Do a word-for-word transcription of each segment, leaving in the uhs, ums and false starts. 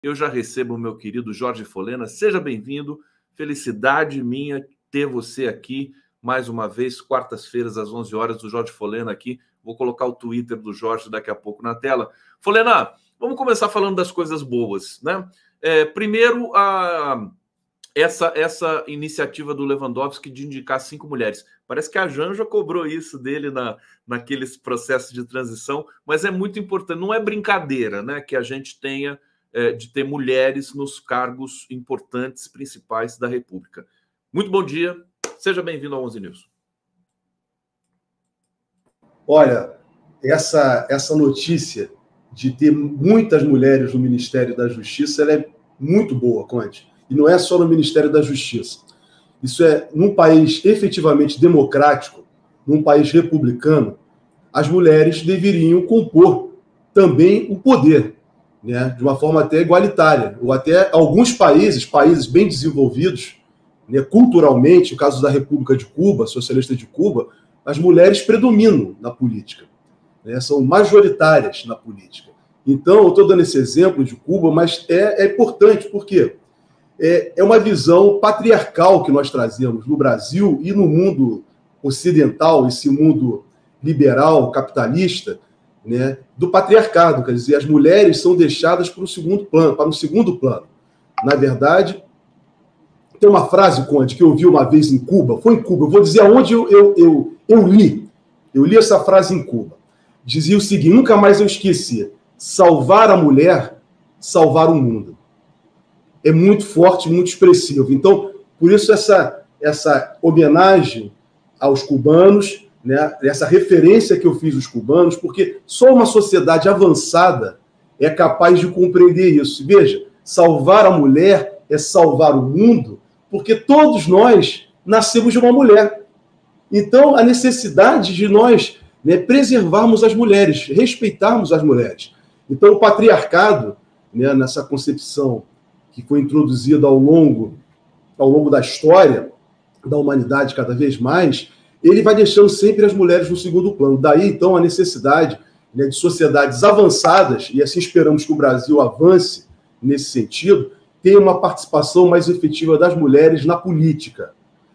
eu já recebo o meu querido Jorge Folena. Seja bem-vindo, felicidade minha ter você aqui mais uma vez, quartas-feiras às onze horas, do Jorge Folena aqui. Vou colocar o Twitter do Jorge daqui a pouco na tela. Folena, vamos começar falando das coisas boas, né? É, primeiro, a, essa, essa iniciativa do Lewandowski de indicar cinco mulheres. Parece que a Janja cobrou isso dele na, naqueles processos de transição, mas é muito importante, não é brincadeira, né, que a gente tenha é, de ter mulheres nos cargos importantes, principais da República. Muito bom dia, seja bem-vindo ao onze News. Olha, essa, essa notícia de ter muitas mulheres no Ministério da Justiça, ela é muito boa, Conde. E não é só no Ministério da Justiça. Isso é, num país efetivamente democrático, num país republicano, as mulheres deveriam compor também o poder, né, de uma forma até igualitária. Ou até alguns países, países bem desenvolvidos, né, culturalmente, o caso da República de Cuba, socialista de Cuba, as mulheres predominam na política, né, são majoritárias na política. Então, eu estou dando esse exemplo de Cuba, mas é, é importante, porque é, é uma visão patriarcal que nós trazemos no Brasil e no mundo ocidental, esse mundo liberal, capitalista, né, do patriarcado. Quer dizer, as mulheres são deixadas para o segundo plano, para o segundo plano. Na verdade, tem uma frase, Conde, que eu ouvi uma vez em Cuba, foi em Cuba, eu vou dizer aonde eu, eu, eu, eu li. Eu li essa frase em Cuba. Dizia o seguinte, nunca mais eu esqueci: salvar a mulher, salvar o mundo. É muito forte, muito expressivo. Então, por isso essa, essa homenagem aos cubanos, né, essa referência que eu fiz aos cubanos, porque só uma sociedade avançada é capaz de compreender isso. Veja, salvar a mulher é salvar o mundo, porque todos nós nascemos de uma mulher. Então, a necessidade de nós, né, preservarmos as mulheres, respeitarmos as mulheres. Então, o patriarcado, né, nessa concepção que foi introduzida ao longo, ao longo da história da humanidade cada vez mais, ele vai deixando sempre as mulheres no segundo plano. Daí, então, a necessidade, né, de sociedades avançadas, e assim esperamos que o Brasil avance nesse sentido, ter uma participação mais efetiva das mulheres na política.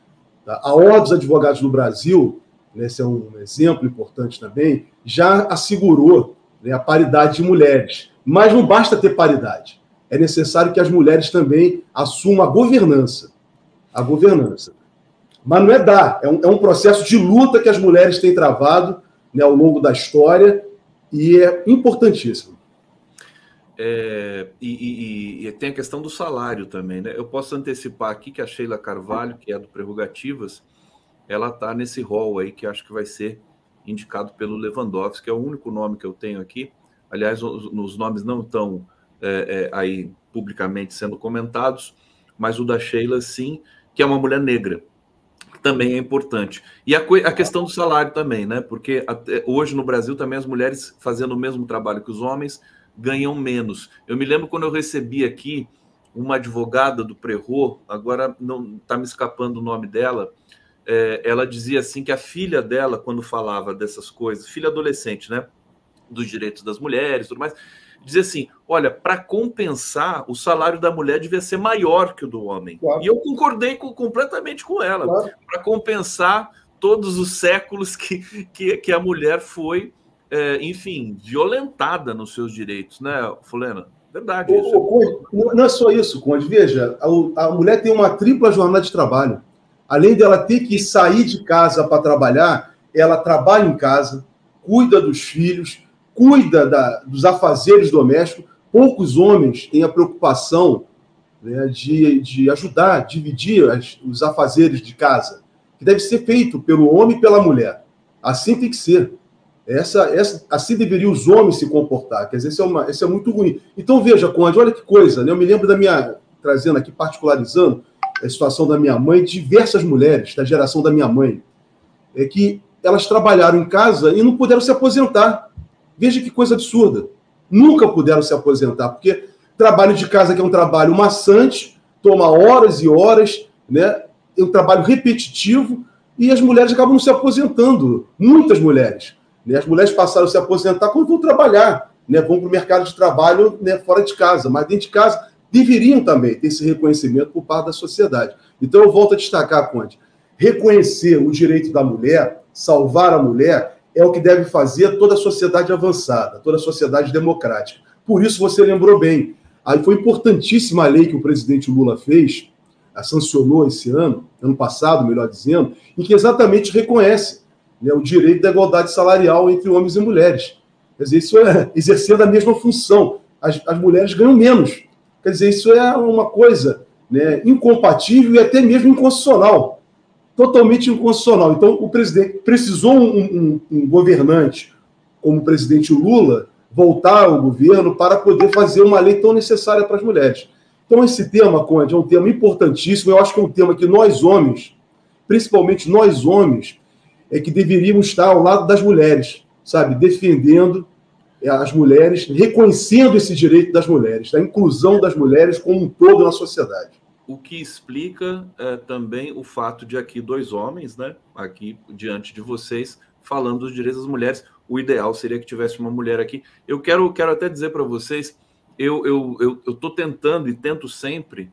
A Ordem dos Advogados do Brasil, né, esse é um exemplo importante também, já assegurou, né, a paridade de mulheres. Mas não basta ter paridade. É necessário que as mulheres também assumam a governança. A governança. Mas não é dar, é um, é um processo de luta que as mulheres têm travado, né, ao longo da história, e é importantíssimo. É, e, e, e tem a questão do salário também, né? Eu posso antecipar aqui que a Sheila Carvalho, que é do Prerrogativas, ela está nesse rol aí, que acho que vai ser indicado pelo Lewandowski, que é o único nome que eu tenho aqui. Aliás, os, os nomes não estão é, é, aí publicamente sendo comentados, mas o da Sheila, sim, que é uma mulher negra. Também é importante. E a, a questão do salário também, né? Porque até hoje no Brasil também as mulheres fazendo o mesmo trabalho que os homens ganham menos. Eu me lembro quando eu recebi aqui uma advogada do Prerro, agora não está me escapando o nome dela, é, ela dizia assim que a filha dela, quando falava dessas coisas, filha adolescente, né? Dos direitos das mulheres e tudo mais, dizia assim, olha, para compensar, o salário da mulher devia ser maior que o do homem. Claro. E eu concordei com, completamente com ela, claro, para compensar todos os séculos que, que, que a mulher foi, é, enfim, violentada nos seus direitos, né, Folena? Verdade ô, isso. Ô, Conde, não é só isso, Conde. Veja, a, a mulher tem uma tripla jornada de trabalho. Além dela ter que sair de casa para trabalhar, ela trabalha em casa, cuida dos filhos, cuida da, dos afazeres domésticos. Poucos homens têm a preocupação, né, de, de ajudar, dividir as, os afazeres de casa, que deve ser feito pelo homem e pela mulher. Assim tem que ser. Essa, essa, assim deveriam os homens se comportar. Quer dizer, isso é, uma, isso é muito ruim. Então, veja, Conde, olha que coisa, né? Eu me lembro da minha, trazendo aqui, particularizando a situação da minha mãe, diversas mulheres da geração da minha mãe, é que elas trabalharam em casa e não puderam se aposentar. Veja que coisa absurda. Nunca puderam se aposentar, porque trabalho de casa, que é um trabalho maçante, toma horas e horas, né? É um trabalho repetitivo, e as mulheres acabam não se aposentando. Muitas mulheres. Né? As mulheres passaram a se aposentar quando vão trabalhar. né, vão para o mercado de trabalho, né, fora de casa, mas dentro de casa deveriam também ter esse reconhecimento por parte da sociedade. Então, eu volto a destacar, Conde, reconhecer o direito da mulher, salvar a mulher, é o que deve fazer toda a sociedade avançada, toda a sociedade democrática. Por isso, você lembrou bem, aí foi importantíssima a lei que o presidente Lula fez, a sancionou esse ano, ano passado, melhor dizendo, em que exatamente reconhece, né, o direito da igualdade salarial entre homens e mulheres. Quer dizer, isso é exercendo a mesma função. As, as mulheres ganham menos. Quer dizer, isso é uma coisa, né, incompatível e até mesmo inconstitucional. Totalmente inconstitucional. Então, o presidente precisou um, um, um governante como o presidente Lula voltar ao governo para poder fazer uma lei tão necessária para as mulheres. Então, esse tema, Conde, é um tema importantíssimo. Eu acho que é um tema que nós, homens, principalmente nós, homens, é que deveríamos estar ao lado das mulheres, sabe? Defendendo as mulheres, reconhecendo esse direito das mulheres, da inclusão das mulheres como um todo na sociedade. O que explica é, também o fato de aqui dois homens, né, aqui diante de vocês, falando dos direitos das mulheres. O ideal seria que tivesse uma mulher aqui. Eu quero, quero até dizer para vocês, eu estou eu, eu, eu tentando e tento sempre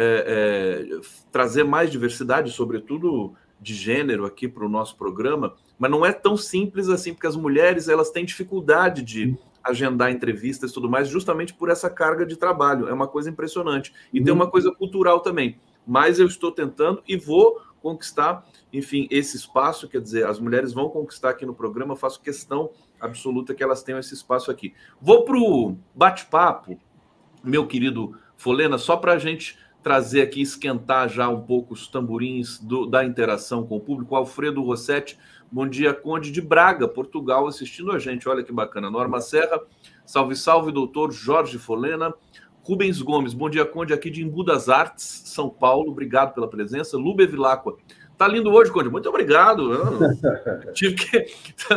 é, é, trazer mais diversidade, sobretudo de gênero, aqui para o nosso programa, mas não é tão simples assim, porque as mulheres elas têm dificuldade de agendar entrevistas e tudo mais, justamente por essa carga de trabalho. É uma coisa impressionante. E uhum. tem uma coisa cultural também. Mas eu estou tentando e vou conquistar, enfim, esse espaço, quer dizer, as mulheres vão conquistar aqui no programa, eu faço questão absoluta que elas tenham esse espaço aqui. Vou para o bate-papo, meu querido Folena, só para a gente trazer aqui, esquentar já um pouco os tamborins do, da interação com o público. Alfredo Rossetti, bom dia, Conde de Braga, Portugal, assistindo a gente, olha que bacana. Norma Serra, salve, salve, doutor Jorge Folena. Rubens Gomes, bom dia, Conde, aqui de Embu das Artes, São Paulo, obrigado pela presença. Lube Vilacqua, tá lindo hoje, Conde, muito obrigado. Tive que...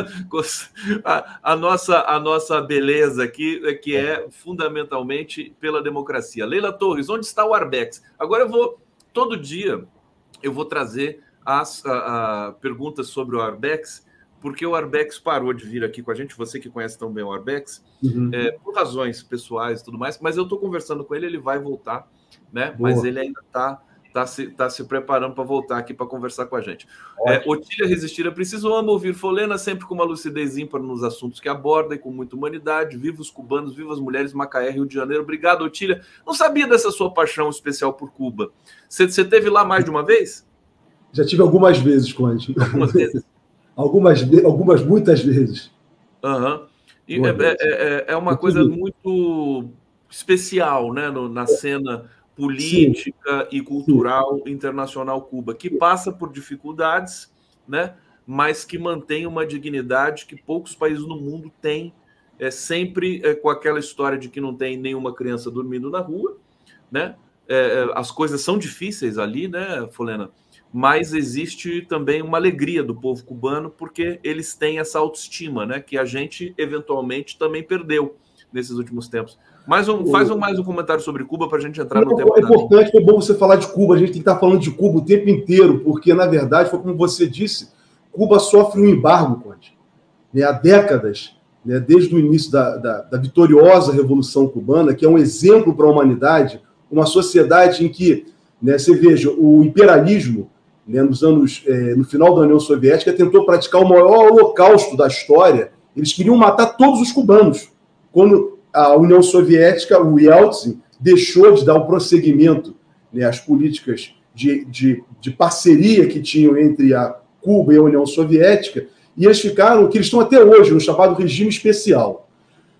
a, a, nossa, a nossa beleza aqui, que é fundamentalmente pela democracia. Leila Torres, onde está o Arbex? Agora eu vou, todo dia, eu vou trazer as a, a, perguntas sobre o Arbex, porque o Arbex parou de vir aqui com a gente, você que conhece tão bem o Arbex, uhum. é, por razões pessoais e tudo mais, mas eu estou conversando com ele, ele vai voltar, né? Boa. Mas ele ainda está tá se, tá se preparando para voltar aqui para conversar com a gente. É, Otília Resistir é preciso, amo ouvir Folena, sempre com uma lucidez ímpar nos assuntos que aborda e com muita humanidade. Viva os cubanos, viva as mulheres, Macaé, Rio de Janeiro. Obrigado, Otília. Não sabia dessa sua paixão especial por Cuba. Você, você teve lá mais de uma vez? Já tive algumas vezes, Conde. Algumas vezes? Algumas, algumas, muitas vezes. Uhum. E é, é, é uma coisa muito especial, né, no, na cena política Sim. e cultural Sim. internacional Cuba, que passa por dificuldades, né, mas que mantém uma dignidade que poucos países no mundo têm, é, sempre é, com aquela história de que não tem nenhuma criança dormindo na rua, né? É, as coisas são difíceis ali, né, Folena? Mas existe também uma alegria do povo cubano, porque eles têm essa autoestima, né, que a gente, eventualmente, também perdeu nesses últimos tempos. Mais um, faz um, mais um comentário sobre Cuba para a gente entrar no Não, tema. É importante, foi bom você falar de Cuba, a gente tem que estar falando de Cuba o tempo inteiro, porque, na verdade, foi como você disse, Cuba sofre um embargo, Conde, né, há décadas, né, desde o início da, da, da vitoriosa Revolução Cubana, que é um exemplo para a humanidade, uma sociedade em que, né, você veja, o imperialismo, né, nos anos, é, no final da União Soviética, tentou praticar o maior holocausto da história. Eles queriam matar todos os cubanos. Quando a União Soviética, o Yeltsin, deixou de dar o prosseguimento, né, às políticas de, de, de parceria que tinham entre a Cuba e a União Soviética, e eles ficaram, o que eles estão até hoje, no chamado regime especial.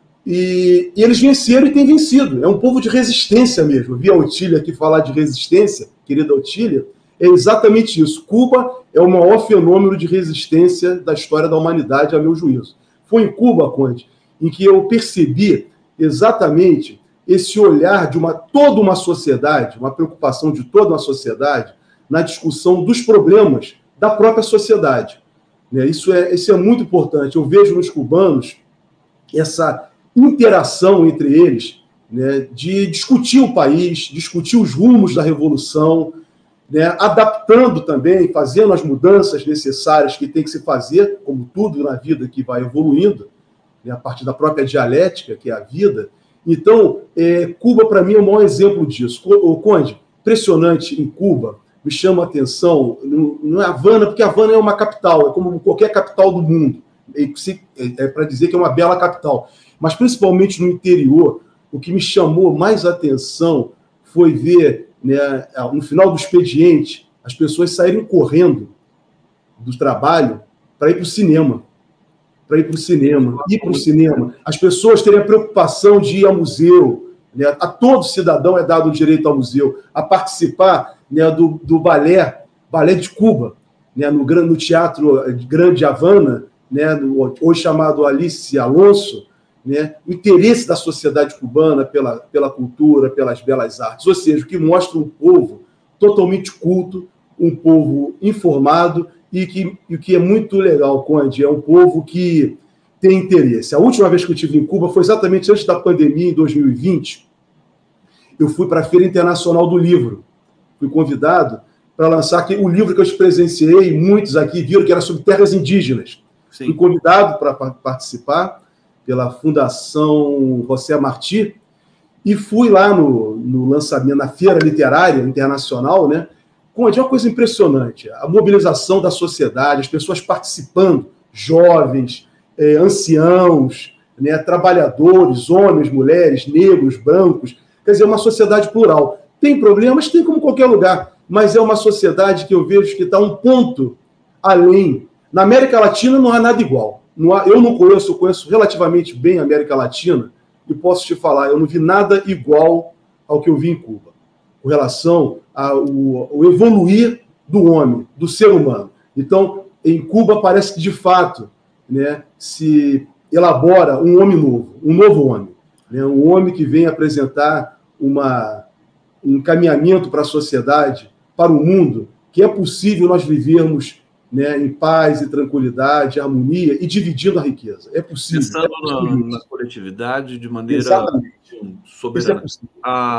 E, e eles venceram e têm vencido. É um povo de resistência mesmo. Vi a Otília aqui falar de resistência, querida Otília. É exatamente isso. Cuba é o maior fenômeno de resistência da história da humanidade, a meu juízo. Foi em Cuba, Conde, em que eu percebi exatamente esse olhar de uma, toda uma sociedade, uma preocupação de toda uma sociedade na discussão dos problemas da própria sociedade. Isso é, isso é muito importante. Eu vejo nos cubanos essa interação entre eles, né, de discutir o país, discutir os rumos da revolução, né, adaptando também, fazendo as mudanças necessárias que tem que se fazer, como tudo na vida que vai evoluindo, né, a partir da própria dialética, que é a vida. Então, é, Cuba, para mim, é o maior exemplo disso. O Conde, impressionante em Cuba, me chama a atenção, não é Havana, porque Havana é uma capital, é como qualquer capital do mundo, é, é para dizer que é uma bela capital. Mas, principalmente no interior, o que me chamou mais atenção foi ver, né, no final do expediente, as pessoas saírem correndo do trabalho para ir para o cinema. Para ir para o cinema, ir para o cinema. As pessoas terem a preocupação de ir ao museu. Né? A todo cidadão é dado o direito ao museu, a participar, né, do, do balé, balé de Cuba, né, no, no Teatro Grande Havana, né, no, hoje chamado Alice Alonso, né, o interesse da sociedade cubana pela, pela cultura, pelas belas artes. Ou seja, o que mostra um povo totalmente culto, um povo informado, e que, e que é muito legal, Conde, é um povo que tem interesse. A última vez que eu estive em Cuba foi exatamente antes da pandemia, em dois mil e vinte. Eu fui para a Feira Internacional do Livro. Fui convidado para lançar aqui o livro que eu presenciei, muitos aqui viram que era sobre terras indígenas. Sim. Fui convidado para participar pela Fundação José Martí e fui lá no, no lançamento, na Feira Literária Internacional, né? Conde, é uma coisa impressionante, a mobilização da sociedade, as pessoas participando, jovens, eh, anciãos, né, trabalhadores, homens, mulheres, negros, brancos, quer dizer, uma sociedade plural. Tem problemas? Tem como qualquer lugar, mas é uma sociedade que eu vejo que está um ponto além. Na América Latina não há nada igual. Não há, eu não conheço, eu conheço relativamente bem a América Latina, e posso te falar, eu não vi nada igual ao que eu vi em Cuba, com relação ao, ao evoluir do homem, do ser humano. Então, em Cuba parece que, de fato, né, se elabora um homem novo, um novo homem, né, um homem que vem apresentar uma, um encaminhamento para a sociedade, para o mundo, que é possível nós vivermos, né, em paz e tranquilidade, harmonia e dividindo a riqueza. É possível. Pensando é possível. Na, na coletividade de maneira Exatamente. soberana. É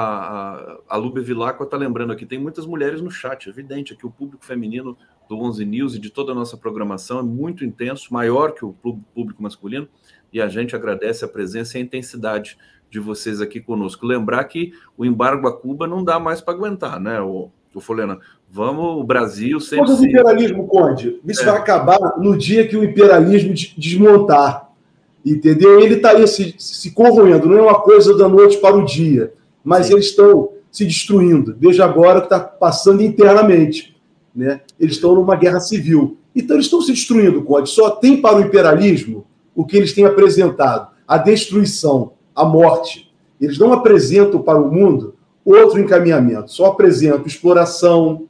a, a, a Lube Vilacqua está lembrando aqui, tem muitas mulheres no chat, é evidente, aqui o público feminino do onze News e de toda a nossa programação é muito intenso, maior que o público masculino, e a gente agradece a presença e a intensidade de vocês aqui conosco. Lembrar que o embargo a Cuba não dá mais para aguentar, né, o, o Folena? Vamos, o Brasil sempre... Quando o imperialismo, Conde, isso é. vai acabar no dia que o imperialismo desmontar, entendeu? Ele está aí se, se corroendo, não é uma coisa da noite para o dia, mas Sim. eles estão se destruindo. Veja agora o que está passando internamente, né? Eles estão numa guerra civil. Então eles estão se destruindo, Conde. Só tem para o imperialismo o que eles têm apresentado, a destruição, a morte. Eles não apresentam para o mundo outro encaminhamento, só apresentam exploração,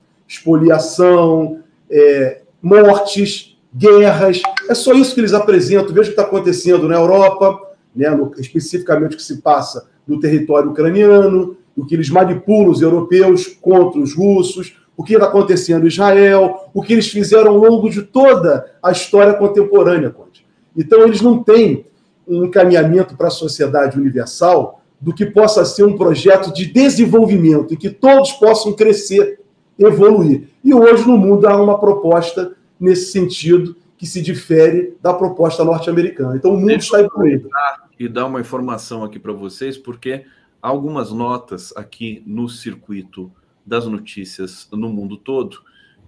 expoliação, é, mortes, guerras. É só isso que eles apresentam. Veja o que está acontecendo na Europa, né, no, especificamente o que se passa no território ucraniano, o que eles manipulam os europeus contra os russos, o que está acontecendo em Israel, o que eles fizeram ao longo de toda a história contemporânea, Conde. Então, eles não têm um encaminhamento para a sociedade universal do que possa ser um projeto de desenvolvimento, em que todos possam crescer, evoluir. E hoje no mundo há uma proposta nesse sentido que se difere da proposta norte-americana. Então o mundo Deixa está evoluindo. E dar uma informação aqui para vocês, porque há algumas notas aqui no circuito das notícias no mundo todo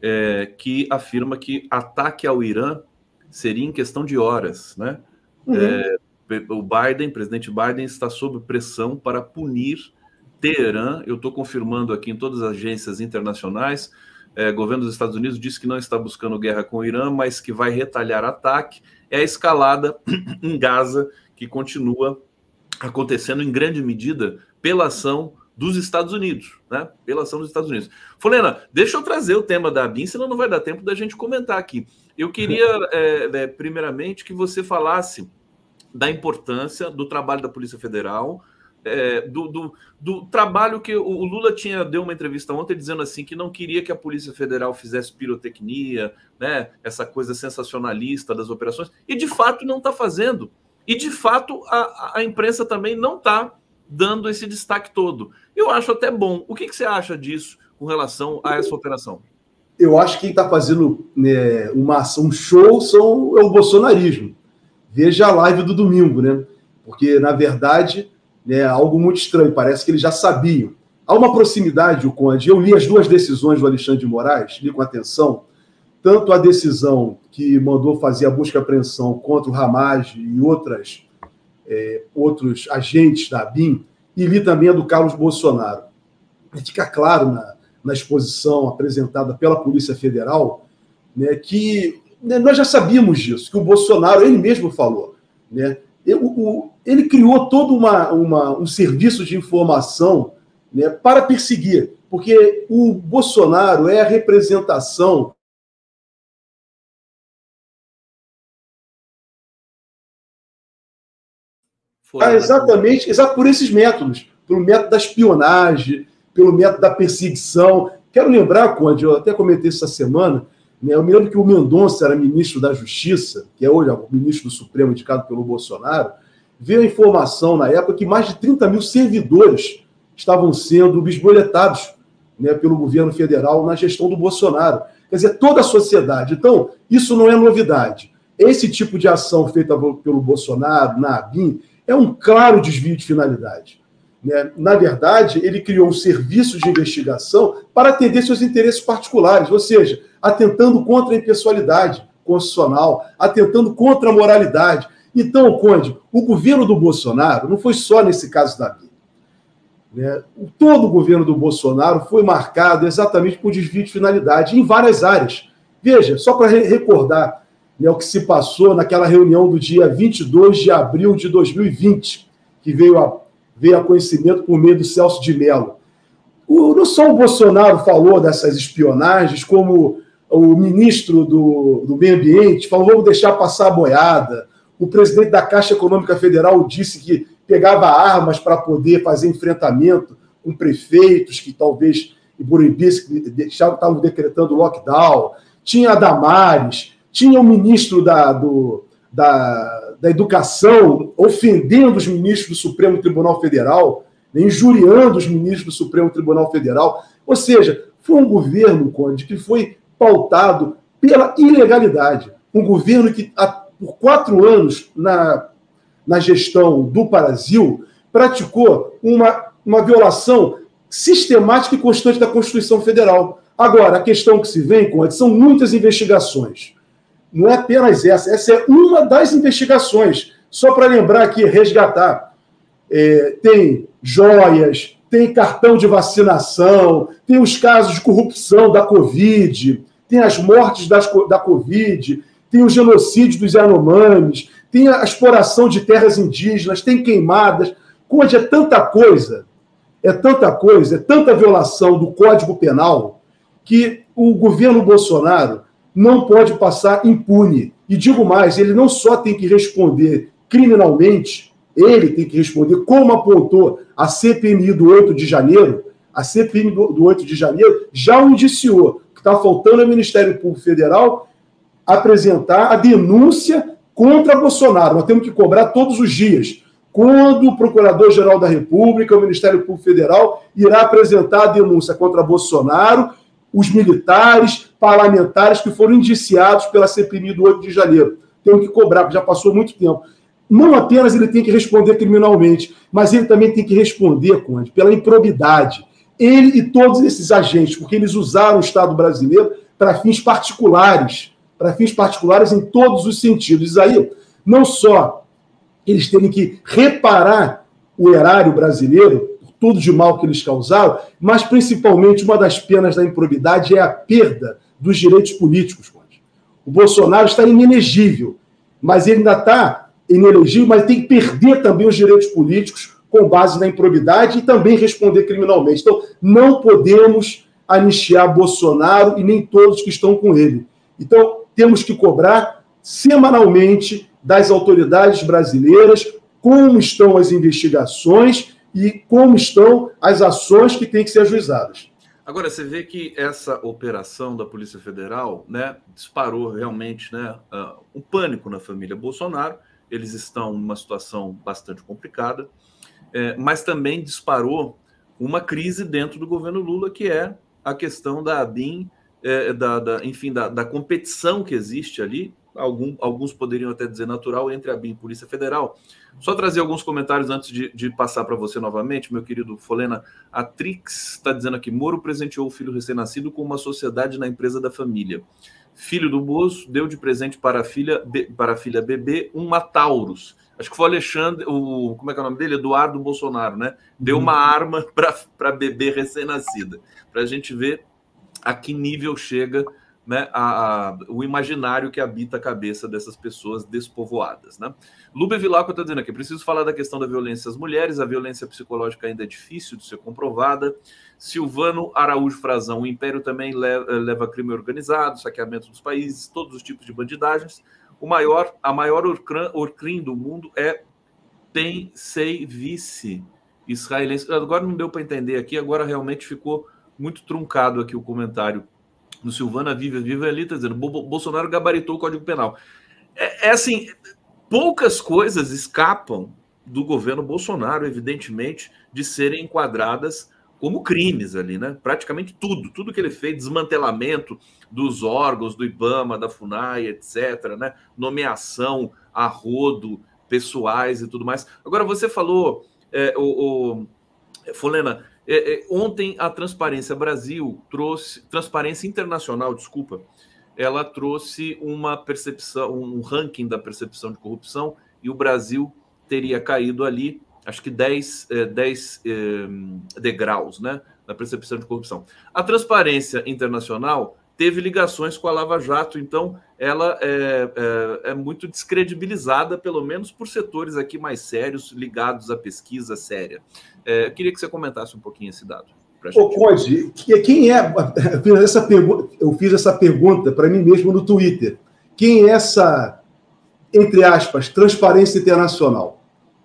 é, que afirma que ataque ao Irã seria em questão de horas, né? Uhum. É, o Biden, presidente Biden, está sob pressão para punir Teherã. Eu estou confirmando aqui em todas as agências internacionais. É, o governo dos Estados Unidos disse que não está buscando guerra com o Irã, mas que vai retalhar ataque. É a escalada em Gaza, que continua acontecendo em grande medida pela ação dos Estados Unidos, né? Pela ação dos Estados Unidos. Folena, deixa eu trazer o tema da ABIN, senão não vai dar tempo da gente comentar aqui. Eu queria, é, é, primeiramente, que você falasse da importância do trabalho da Polícia Federal, É, do, do, do trabalho que o, o Lula tinha deu uma entrevista ontem dizendo assim que não queria que a Polícia Federal fizesse pirotecnia, né, essa coisa sensacionalista das operações, e de fato não está fazendo. E de fato a, a imprensa também não está dando esse destaque todo. Eu acho até bom. O que, que você acha disso com relação a essa operação? Eu acho que quem está fazendo, né, uma ação show são, é o bolsonarismo. veja a live do domingo, né? Porque, na verdade, é algo muito estranho, parece que eles já sabiam. Há uma proximidade, o Conde, eu li as duas decisões do Alexandre de Moraes, li com atenção, tanto a decisão que mandou fazer a busca e apreensão contra o Ramage e outras, é, outros agentes da ABIN, e li também a do Carlos Bolsonaro. Fica claro na, na exposição apresentada pela Polícia Federal, né, que né, nós já sabíamos disso, que o Bolsonaro, ele mesmo falou, né, ele, o, ele criou todo uma, uma, um serviço de informação, né, para perseguir, porque o Bolsonaro é a representação ah, exatamente, exato por esses métodos, pelo método da espionagem, pelo método da perseguição. Quero lembrar, Conde, eu até comentei essa semana, né, eu me lembro que o Mendonça era ministro da Justiça, que é hoje o ministro do Supremo indicado pelo Bolsonaro, veio a informação na época que mais de trinta mil servidores estavam sendo bisboletados, né, pelo governo federal na gestão do Bolsonaro. Quer dizer, toda a sociedade. Então, isso não é novidade. Esse tipo de ação feita pelo Bolsonaro, na ABIN, é um claro desvio de finalidade. Né? Na verdade, ele criou um serviço de investigação para atender seus interesses particulares, ou seja, atentando contra a impessoalidade constitucional, atentando contra a moralidade. Então, Conde, o governo do Bolsonaro não foi só nesse caso da ABIN. Né? Todo o governo do Bolsonaro foi marcado exatamente por desvio de finalidade em várias áreas. Veja, só para recordar, né, o que se passou naquela reunião do dia vinte e dois de abril de dois mil e vinte, que veio a, veio a conhecimento por meio do Celso de Mello. O, não só o Bolsonaro falou dessas espionagens, como o ministro do, do Meio Ambiente falou, vamos deixar passar a boiada. O presidente da Caixa Econômica Federal disse que pegava armas para poder fazer enfrentamento com prefeitos que talvez proibissem, estavam decretando lockdown. Tinha a Damares, tinha o ministro da, do, da, da Educação ofendendo os ministros do Supremo Tribunal Federal, né, injuriando os ministros do Supremo Tribunal Federal. Ou seja, foi um governo, Conde, que foi pautado pela ilegalidade. Um governo que, por quatro anos, na, na gestão do Brasil, praticou uma, uma violação sistemática e constante da Constituição Federal. Agora, a questão que se vem, Conde, são muitas investigações. Não é apenas essa, essa é uma das investigações. Só para lembrar aqui, resgatar, é, tem joias, tem cartão de vacinação, tem os casos de corrupção da Covid, tem as mortes das, da Covid, tem o genocídio dos Yanomamis, tem a exploração de terras indígenas, tem queimadas. Conde, é tanta coisa, é tanta coisa, é tanta violação do Código Penal que o governo Bolsonaro não pode passar impune. E digo mais, ele não só tem que responder criminalmente, ele tem que responder, como apontou a C P M I do oito de janeiro, a C P M I do oito de janeiro já o indiciou, que está faltando ao Ministério Público Federal apresentar a denúncia contra Bolsonaro. Nós temos que cobrar todos os dias. Quando o Procurador-Geral da República, o Ministério Público Federal, irá apresentar a denúncia contra Bolsonaro, os militares, parlamentares que foram indiciados pela C P M I do oito de janeiro. Temos que cobrar, porque já passou muito tempo. Não apenas ele tem que responder criminalmente, mas ele também tem que responder, Conde, pela improbidade. Ele e todos esses agentes, porque eles usaram o Estado brasileiro para fins particulares, para fins particulares em todos os sentidos. E aí, não só eles terem que reparar o erário brasileiro, tudo de mal que eles causaram, mas principalmente uma das penas da improbidade é a perda dos direitos políticos. Conde. O Bolsonaro está inelegível, mas ele ainda está inelegível, mas tem que perder também os direitos políticos com base na improbidade e também responder criminalmente. Então, não podemos anistiar Bolsonaro e nem todos que estão com ele. Então, temos que cobrar semanalmente das autoridades brasileiras como estão as investigações e como estão as ações que têm que ser ajuizadas. Agora, você vê que essa operação da Polícia Federal, né, disparou realmente, né, uh, um pânico na família Bolsonaro. Eles estão numa situação bastante complicada, é, mas também disparou uma crise dentro do governo Lula, que é a questão da ABIN, é, da, da, enfim, da, da competição que existe ali algum, alguns poderiam até dizer natural, entre a B I M e a Polícia Federal. Só trazer alguns comentários antes de, de passar para você novamente, meu querido Folena. A Trix está dizendo aqui, Moro presenteou o filho recém-nascido com uma sociedade na empresa da família. Filho do Bozo deu de presente para a filha, para a filha bebê uma Taurus. Acho que foi o Alexandre, o, como é que é o nome dele? Eduardo Bolsonaro, né? Deu uma arma para bebê recém-nascida. Para a gente ver a que nível chega, né, a, a, o imaginário que habita a cabeça dessas pessoas despovoadas, né? Lube Vilaco está dizendo aqui, preciso falar da questão da violência às mulheres, a violência psicológica ainda é difícil de ser comprovada. Silvano Araújo Frazão, o Império também leva, leva crime organizado, saqueamento dos países, todos os tipos de bandidagens. O maior, a maior orcrim do mundo é tem sei vice israelense. Agora não deu para entender aqui, agora realmente ficou muito truncado aqui o comentário do Silvana Viva Viva ali, está dizendo, Bolsonaro gabaritou o Código Penal. É, é assim, poucas coisas escapam do governo Bolsonaro, evidentemente, de serem enquadradas como crimes ali, né? Praticamente tudo, tudo que ele fez, desmantelamento dos órgãos, do IBAMA, da FUNAI, etcétera, né? Nomeação a rodo, pessoais e tudo mais. Agora, você falou, é, o, o Folena, é, é, ontem a Transparência Brasil trouxe, Transparência Internacional, desculpa, ela trouxe uma percepção, um ranking da percepção de corrupção, e o Brasil teria caído ali, acho que dez, dez eh, degraus, né, na percepção de corrupção. A Transparência Internacional teve ligações com a Lava Jato, então ela é, é, é muito descredibilizada, pelo menos por setores aqui mais sérios, ligados à pesquisa séria. É, eu queria que você comentasse um pouquinho esse dado. Ô, Conde, quem é... Eu fiz essa pergunta, eu fiz essa pergunta para mim mesmo no Twitter. Quem é essa, entre aspas, Transparência Internacional?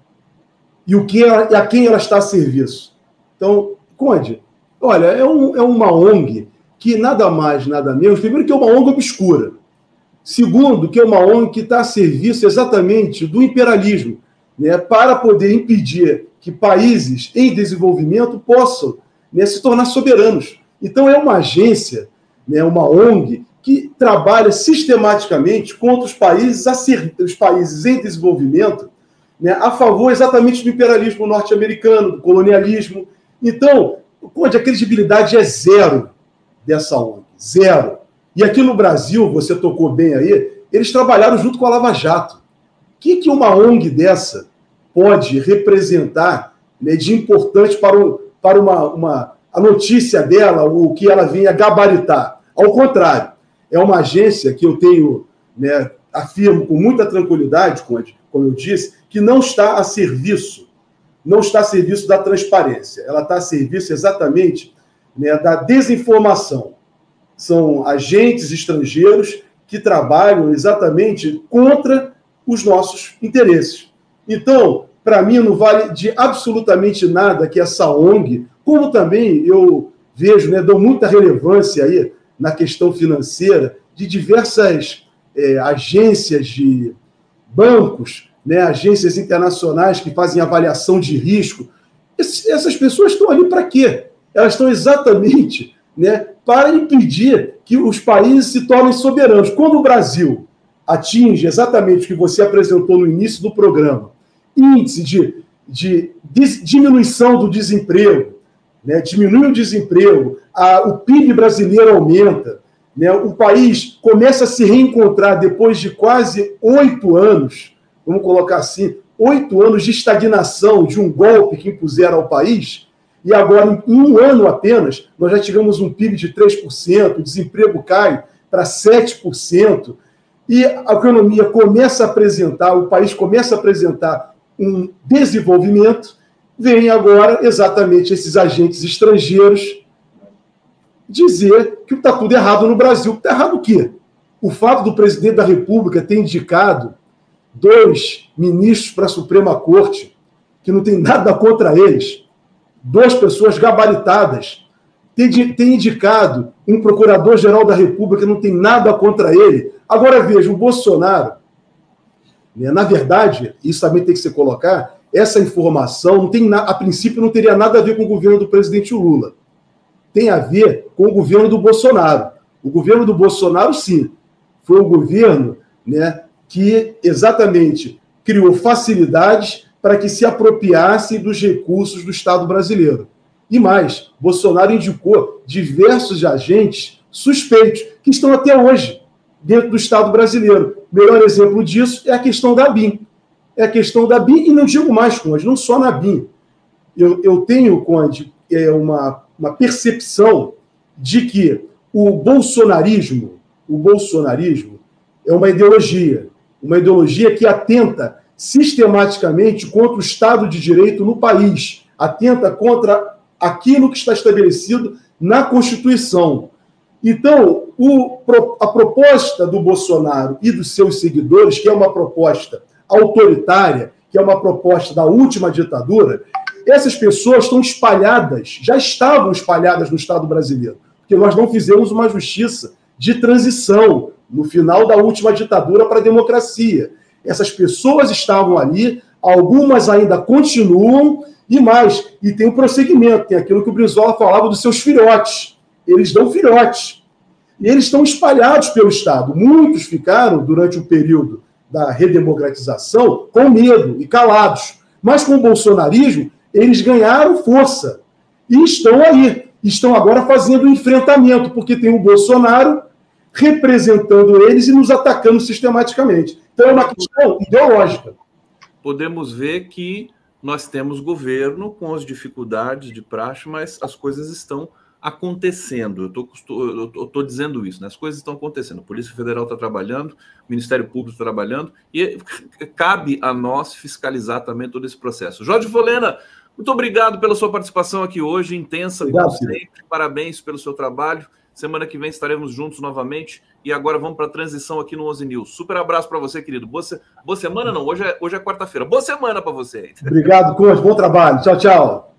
E o que ela, a quem ela está a serviço? Então, Conde, olha, é, um, é uma O N G que nada mais, nada menos, primeiro que é uma O N G obscura. Segundo, que é uma O N G que está a serviço exatamente do imperialismo, né, para poder impedir que países em desenvolvimento possam, né, se tornar soberanos. Então, é uma agência, né, uma O N G, que trabalha sistematicamente contra os países, os países em desenvolvimento, né, a favor exatamente do imperialismo norte-americano, do colonialismo. Então, onde a credibilidade é zero dessa O N G, zero. E aqui no Brasil, você tocou bem aí, eles trabalharam junto com a Lava Jato. O que, que uma O N G dessa pode representar, né, de importante para, o, para uma, uma, a notícia dela, o que ela vinha gabaritar? Ao contrário, é uma agência que eu tenho, né, afirmo com muita tranquilidade, Conde, como eu disse, que não está a serviço, não está a serviço da transparência, ela está a serviço exatamente, né, da desinformação. São agentes estrangeiros que trabalham exatamente contra os nossos interesses. Então, para mim, não vale de absolutamente nada que essa O N G, como também eu vejo, né, dou muita relevância aí na questão financeira de diversas é, agências de bancos, né, agências internacionais que fazem avaliação de risco. Esse, essas pessoas estão ali para quê? Elas estão exatamente, né, para impedir que os países se tornem soberanos. Quando o Brasil atinge exatamente o que você apresentou no início do programa, índice de, de, de diminuição do desemprego, né, diminui o desemprego, a, o P I B brasileiro aumenta, né, o país começa a se reencontrar depois de quase oito anos, vamos colocar assim, oito anos de estagnação, de um golpe que impuseram ao país, e agora, em um ano apenas, nós já tivemos um P I B de três por cento, o desemprego cai para sete por cento, e a economia começa a apresentar, o país começa a apresentar um desenvolvimento, vem agora exatamente esses agentes estrangeiros dizer que está tudo errado no Brasil. Está errado o quê? O fato do presidente da República ter indicado dois ministros para a Suprema Corte, que não tem nada contra eles, duas pessoas gabaritadas, tem, tem indicado um procurador-geral da República que não tem nada contra ele. Agora veja, o Bolsonaro, né, na verdade, isso também tem que se colocar, essa informação, não tem, a princípio, não teria nada a ver com o governo do presidente Lula. Tem a ver com o governo do Bolsonaro. O governo do Bolsonaro, sim, foi o governo né, que exatamente criou facilidades para que se apropriasse dos recursos do Estado brasileiro. E mais, Bolsonaro indicou diversos agentes suspeitos que estão até hoje dentro do Estado brasileiro. O melhor exemplo disso é a questão da BIM. É a questão da BIM, e não digo mais, Conde, não só na BIM. Eu, eu tenho, Conde, é uma, uma percepção de que o bolsonarismo, o bolsonarismo é uma ideologia, uma ideologia que atenta sistematicamente contra o Estado de Direito no país, atenta contra aquilo que está estabelecido na Constituição. Então, o, a proposta do Bolsonaro e dos seus seguidores, que é uma proposta autoritária, que é uma proposta da última ditadura, essas pessoas estão espalhadas, já estavam espalhadas no Estado brasileiro, porque nós não fizemos uma justiça de transição no final da última ditadura para a democracia. Essas pessoas estavam ali, algumas ainda continuam, e mais, e tem um prosseguimento, tem aquilo que o Brizola falava dos seus filhotes. Eles dão filhotes. E eles estão espalhados pelo Estado. Muitos ficaram, durante o período da redemocratização, com medo e calados. Mas com o bolsonarismo, eles ganharam força. E estão aí. Estão agora fazendo um enfrentamento, porque tem o Bolsonaro representando eles e nos atacando sistematicamente. Então é uma questão ideológica. Podemos ver que nós temos governo com as dificuldades de praxe, mas as coisas estão acontecendo. Eu estou dizendo isso, né? As coisas estão acontecendo. A Polícia Federal está trabalhando, o Ministério Público está trabalhando, e cabe a nós fiscalizar também todo esse processo. Jorge Folena, muito obrigado pela sua participação aqui hoje, intensa, obrigado, como sempre. Parabéns pelo seu trabalho. Semana que vem estaremos juntos novamente. E agora vamos para a transição aqui no onze News. Super abraço para você, querido. Boa, se... Boa semana, não. Hoje é, hoje é quarta-feira. Boa semana para você. Obrigado, Conde. Bom trabalho. Tchau, tchau.